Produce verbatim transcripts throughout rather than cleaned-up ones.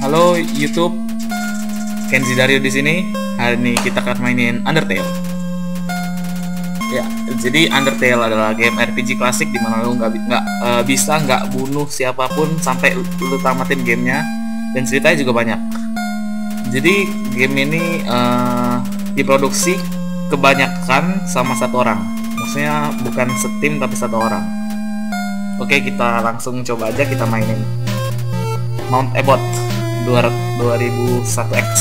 Halo YouTube, Kenzi Dario di sini. Hari ini kita akan mainin Undertale. Ya, jadi Undertale adalah game R P G klasik di mana lu nggak nggak uh, bisa nggak bunuh siapapun sampai lu tamatin gamenya, dan ceritanya juga banyak. Jadi game ini uh, diproduksi kebanyakan sama satu orang, maksudnya bukan setim tapi satu orang. Oke, kita langsung coba aja kita mainin Mount Ebott dua ribu satu X.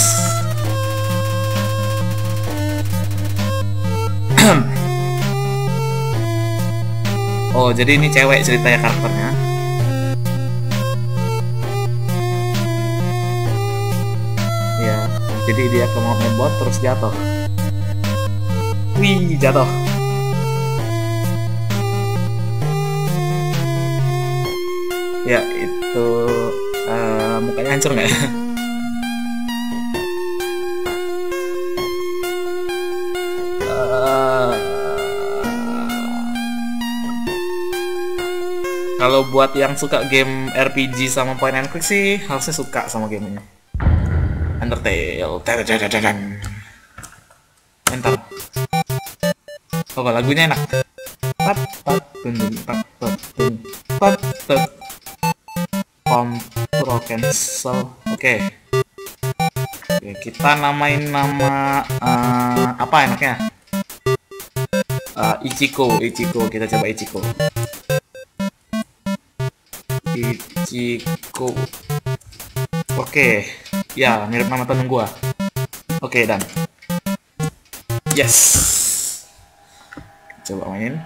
Oh, jadi ini cewek ceritanya karakternya. Ya, jadi dia ke Mount Ebott terus jatuh. Wih, jatuh. Ya, itu uh, mukanya hancur nggak ya? uh, Kalau buat yang suka game R P G sama point and click sih harusnya suka sama game ini. Undertale. Mantap. Oh, lagunya enak. Tap tap tun tap tap tun tap tap. Control cancel. Oke. Oke, kita namain nama uh, apa enaknya? Uh, Ichiko, Ichiko. Kita coba Ichiko. Ichiko. Oke. Ya, mirip nama temen gua. Oke, dan. Yes. Coba main.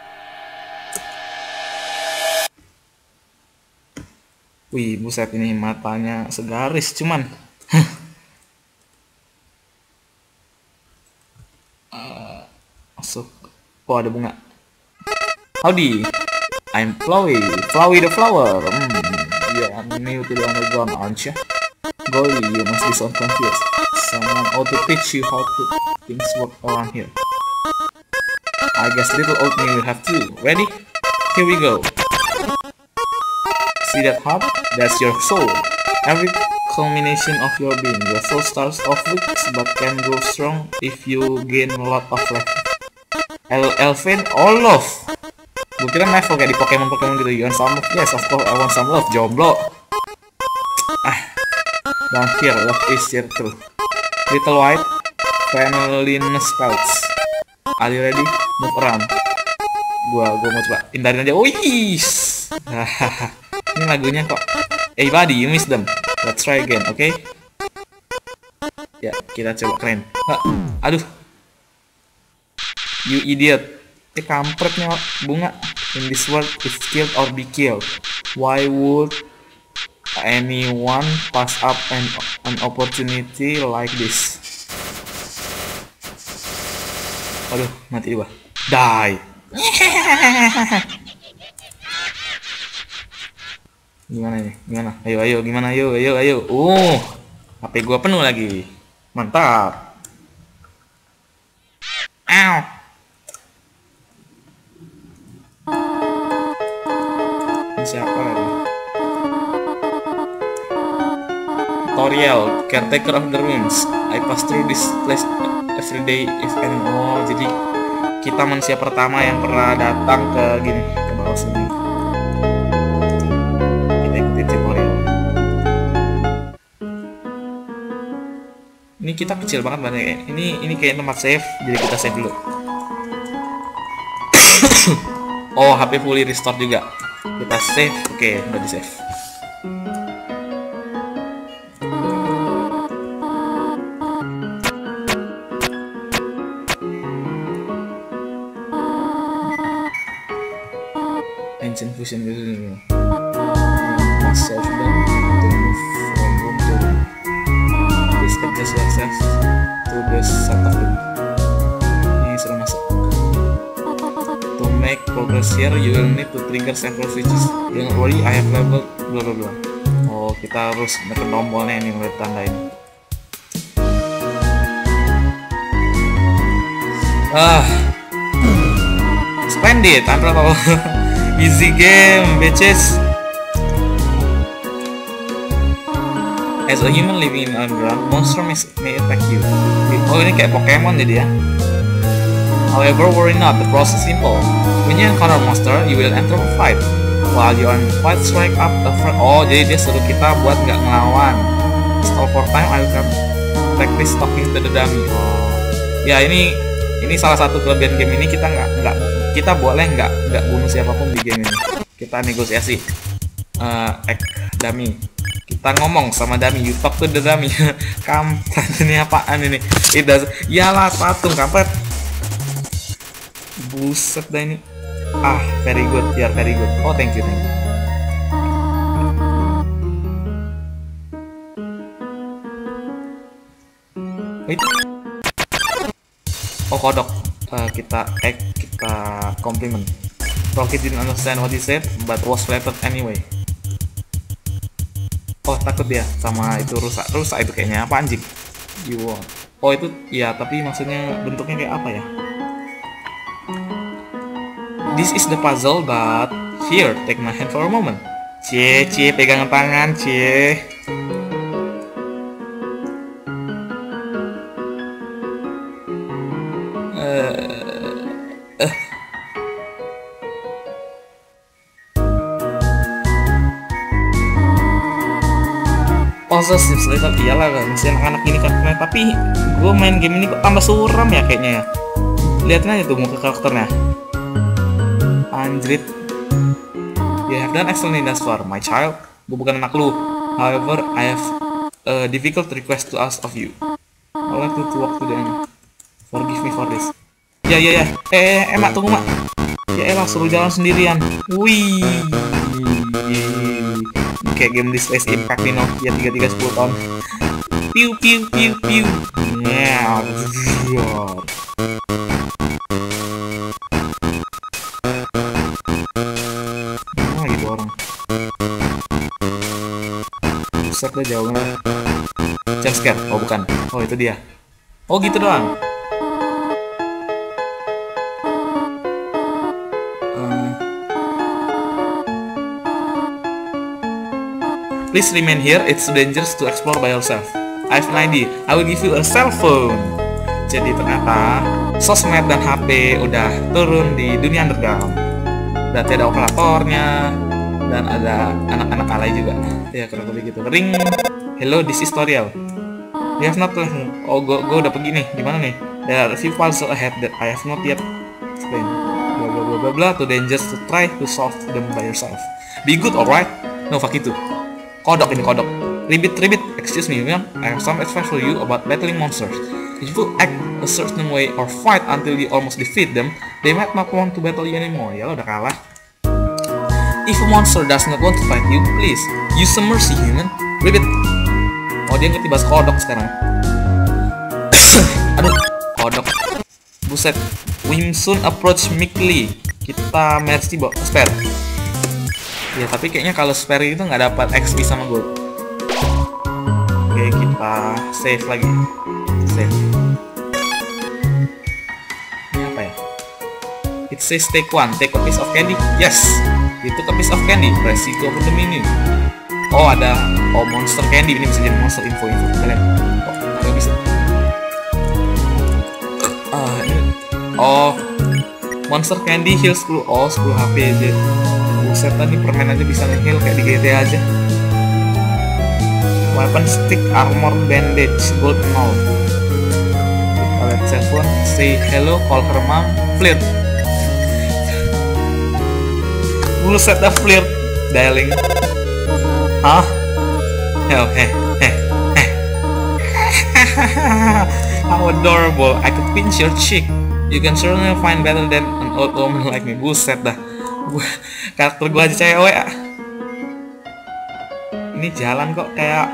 Wih, buset, ini matanya segaris cuman. uh, masuk. Oh, ada bunga. Howdy, I'm Flowey, Flowey the flower. Hmm, yeah, I'm new to the underground, aren't you? Golly, you must be so confused. Someone ought to teach you how to things work around here. I guess little old me will have to. Ready? Here we go. See that heart? That's your soul. Every culmination of your being. Your soul starts off weak but can grow strong if you gain a lot of life. El Elfin, all love. Gue kira level kayak di Pokemon-Pokemon gitu. You want some love? Yes, of course I want some love. Jomblo. Ah, down here, love is here too. Little white, friendliness spells. Are you ready? Move around. Gua, gua mau coba hindarin aja. Wih. Hahaha. Ini lagunya kok. Hey buddy, you missed them. Let's try again, oke? Okay? Ya, kita coba keren. Ha, aduh. You idiot. Eh, kampretnya bunga. In this world, it's killed or be killed. Why would anyone pass up an, an opportunity like this? Aduh, mati juga. Die. Gimana nih? Gimana? Ayo, ayo, gimana? Ayo, ayo, ayo. Uh, H P gua penuh lagi. Mantap. Ow. Ini siapa lagi? Tutorial, caretaker of the ruins. I pass through this place every day if any. Oh, jadi kita manusia pertama yang pernah datang ke gini, ke bawah sini. Ini kita kecil banget banget ya. Ini ini kayak tempat save, jadi kita save dulu. Oh, H P fully restore juga. Kita save. Oke, udah di save. Ancient fusion dulu. Must solve them to move from room to room. Please adjust yourself to the set of room. Ini sudah masuk. To make progress here, you will need to trigger several switches. Don't worry, I have leveled bla bla bla. Oh, kita harus menekan tombolnya ini, melihat tanda ini. Ah, splendid, unbelievable. Easy game, bitches. As a human living in underground, monster may, may attack you. Oh, ini kayak Pokemon jadi ya. However, worry not, the process is simple. When you encounter monster, you will enter a fight. While you are in fight, strike up a friend. Oh, jadi dia suruh kita buat nggak ngelawan. Stall for time, I will come practice talking to the dummy. Oh, ya ini ini salah satu kelebihan game ini, kita nggak nggak kita boleh nggak nggak bunuh siapapun di game ini. Kita negosiasi. Uh, ek dummy. Kita ngomong sama dummy, you talk to the dummy. Kampret, ini apaan ini? It does. Yalah, patung kampret. Buset dah ini. Ah, very good, ya, very good. Oh, thank you, thank you. Wait. Oh, kodok. Uh, kita ek kita compliment. Rocky didn't understand what he said, but was flattered anyway. Oh, takut dia sama itu rusak. Rusak itu kayaknya apa anjing? You want. Oh, itu ya, tapi maksudnya bentuknya kayak apa ya? This is the puzzle, but here, take my hand for a moment. Cie, cie, pegangan tangan, cie. Uh, uh. Also seems little, iyalah kan, masih anak-anak ini kan, tapi gue main game ini kok tambah suram ya kayaknya ya. Lihatin aja tuh muka karakternya. Anjrit. You have done excellently thus far, my child. Gue bukan anak lu. However, I have a difficult request to ask of you. I like to walk to the end. Forgive me for this. Ya ya ya. Eh, eh, emak tunggu mak. Ya elah, suruh jalan sendirian. Wih. Kayak game Displays Impact di Nokia tiga tiga sepuluh tahun. Piu piu piu piu. Nah, nah gitu orang. Buset deh jauh banget. Jump scare. Oh bukan. Oh itu dia. Oh gitu doang. Please remain here, it's dangerous to explore by yourself. I have an idea, I will give you a cell phone. Jadi ternyata sosmed dan H P udah turun di dunia underground. Berarti ada operatornya dan ada anak-anak alay juga. Ya kurang lebih gitu. Ring, hello, this is tutorial. You have not left. Oh, gue gue udah pergi nih. Gimana nih? There are a few puzzles ahead that I have not yet explained. Blah blah blah blah blah. Too dangerous to try to solve them by yourself. Be good, alright? No fuck itu. Kodok ini kodok. Ribbit, ribbit, excuse me, man. I have some advice for you about battling monsters. If you act a certain way or fight until you almost defeat them, they might not want to battle you anymore. Ya lo udah kalah. If a monster does not want to fight you, please use some mercy, human. Ribbit. Oh dia ngerti bahasa kodok sekarang. Aduh, kodok. Buset. We soon approach Mikli. Kita mercy bawa spare. Ya tapi kayaknya kalau spare itu nggak dapat X P sama gold. Oke kita save lagi. Save. Ini apa ya? It says take one, take a piece of candy. Yes, itu a piece of candy. Press it to open the menu. Oh ada, oh monster candy ini bisa jadi monster info info kalian. Oh nggak bisa. Ah ini. Oh monster candy heal sepuluh. Oh sepuluh H P aja. Setan nih permen aja bisa nge-heal kayak di G T A aja. Weapon stick, armor, bandage, gold nol. Let's cell phone, say hello, call her mom, flirt. Buset dah flirt, dialing. Hah? Hell, heh, heh, heh. How adorable! I could pinch your cheek. You can certainly find better than an old woman like me. Buset dah. Karakter gue aja cewek. Ini jalan kok kayak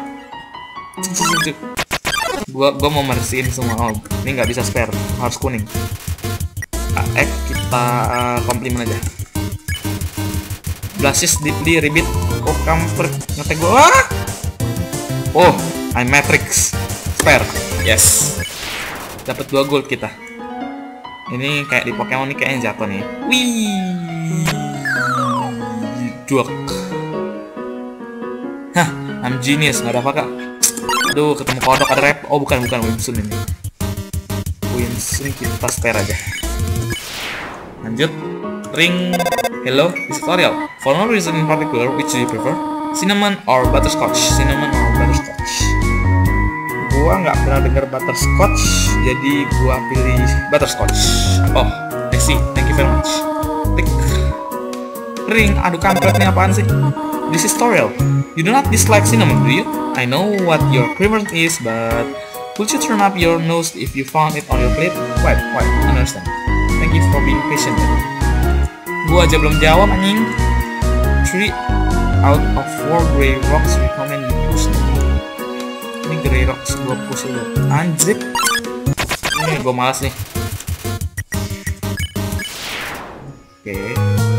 gua gua mau bersihin semua. Oh ini nggak bisa spare, harus kuning. Eh kita uh, komplimen aja. Blasis deeply ribbit. Oh kamper ngetek gua. Oh I'm Matrix spare. Yes, dapat dua gold kita. Ini kayak di Pokemon nih kayaknya jatuh nih. Wih, duak. Hah, I'm genius, nggak ada apa kak. Aduh, ketemu kodok, ada rep. Oh, bukan, bukan Winsun ini. Winsun kita spare aja. Lanjut. Ring. Hello, this tutorial. For no reason in particular, which do you prefer? Cinnamon or butterscotch? Cinnamon or butterscotch? Gua nggak pernah dengar butterscotch, jadi gua pilih butterscotch. Oh, I see. Thank you very much. Tik. Ring. Aduh, kampret nih, apaan sih? This is tutorial. You do not dislike cinnamon, do you? I know what your preference is, but would you turn up your nose if you found it on your plate? Why? Why? I understand. Thank you for being patient. Gua aja belum jawab, anjing. Three out of four gray rocks recommend you push them. Ini gray rocks gua push dulu. Anjir. Ini gua malas nih. Oke. Okay.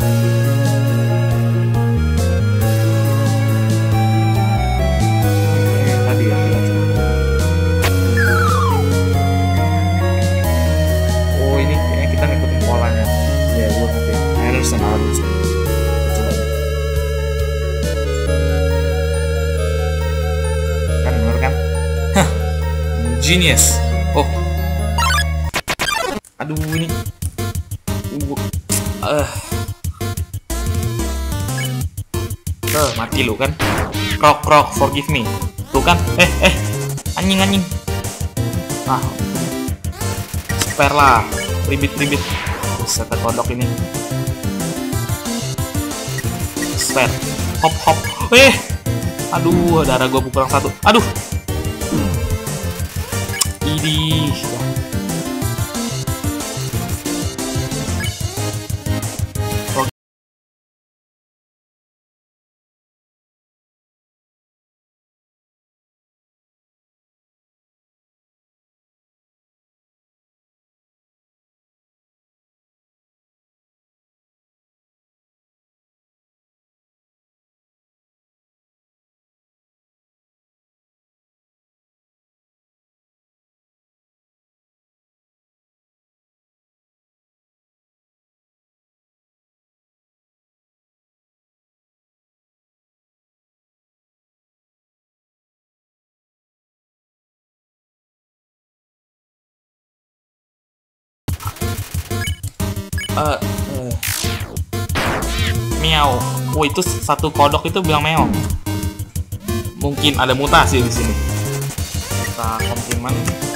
Kan bener kan? Hah, genius. Oh, aduh ini, uh, uh, mati lu kan? Krok krok, forgive me. Tuh kan? Eh eh, anjing anjing. Ah, spare lah, ribit ribit. Bisa kodok ini. Spare, hop hop, eh, aduh, darah gua kurang satu, aduh, ini, Uh, uh. Meow. Oh, itu satu kodok itu bilang meow. Mungkin ada mutasi di sini. Kita komplimen.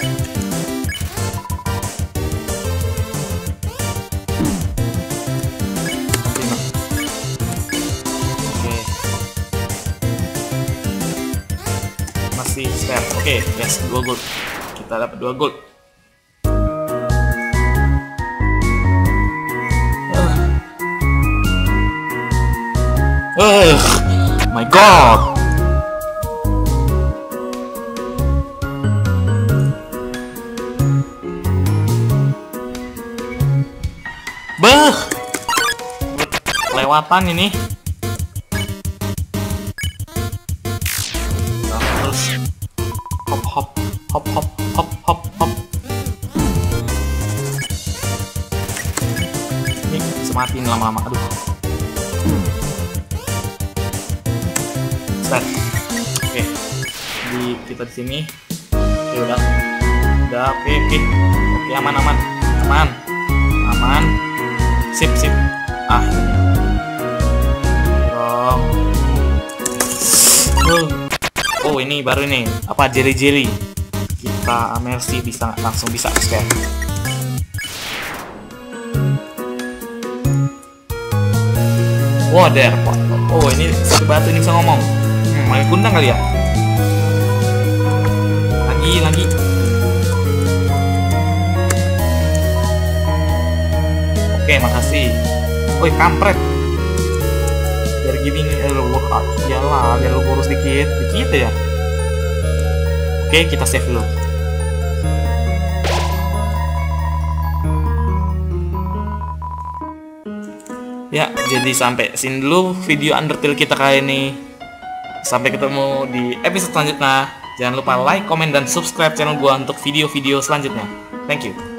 Komplimen. Oke. Masih spare. Oke, yes, dua gold. Kita dapat dua gold. Oh my god. Beuh. Kelewatan ini. Nah, terus hop hop hop hop hop hop hop. Ini sematin lama-lama. Aduh. Start. Oke, di kita di sini. Oke, udah, udah, oke, oke, oke, aman, aman, aman, aman, sip, sip. Ah, dong. Uh. Oh, ini baru ini apa jelly jelly. Kita mercy bisa langsung bisa scan. Wader, oh ini satu batu ini bisa ngomong. Hmm, main kundang kali ya. Lagi, lagi. Oke, makasih. Woi, kampret. Biar gini, eh, lu workout. Iyalah, biar lu kurus dikit, dikit ya. Oke, kita save dulu. Ya, jadi sampai sini dulu video Undertale kita kali ini. Sampai ketemu di episode selanjutnya. Jangan lupa like, komen, dan subscribe channel gua untuk video-video selanjutnya. Thank you.